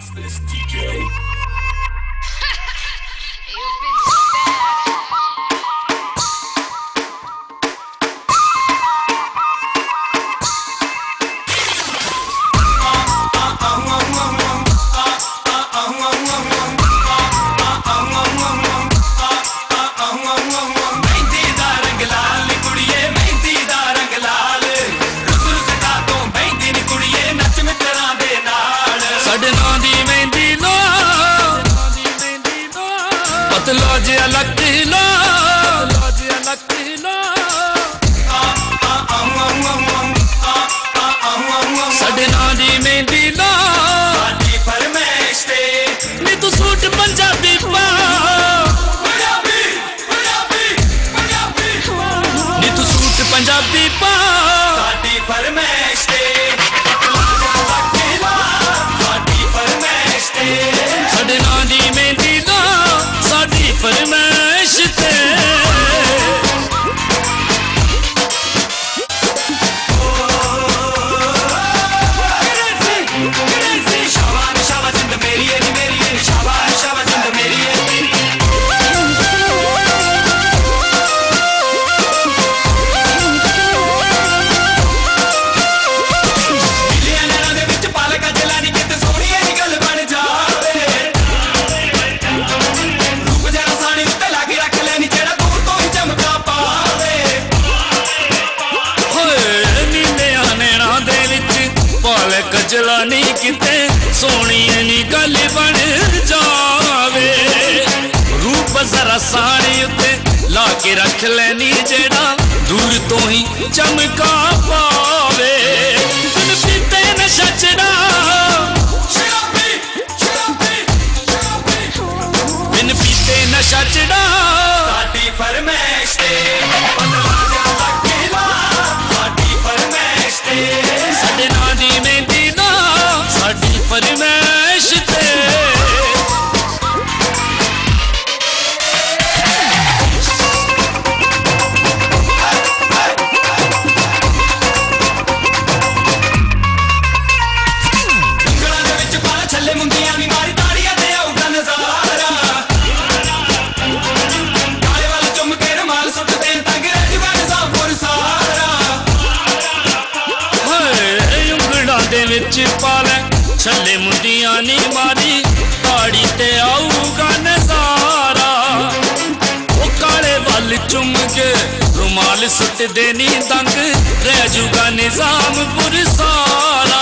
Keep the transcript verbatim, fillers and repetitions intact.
This D J. You've been so bad. Lodge lucky lo, lodge lucky lo. Sade naam di mehndi lo, sadi farmaish te. Ni tu suit Punjabi pa, Punjabi, Punjabi, Punjabi. Ni tu suit Punjabi pa, sadi farmaish te. Lucky lo, sadi farmaish te. Sade naam di mehndi lo, sadi farmaish te. कजलानी किते सोनी नी गल बन जावे रूप जरा साड़ी उत्ते ला के रख लेनी जेड़ा दूर तो ही चमका पावे बिन पीते नशा चढ़ा बिन पीते नशा चढ़ा साडी फरमाइश ते साडे नां दी मेहंदी ना साडी फरमाइश ते पाले छले मुंडियां नी मारी ताड़ी ते आऊगा नजारा ओ काले वाल चुम के रुमाल सुट देनी दंग रह जूगा निजाम पुर सारा।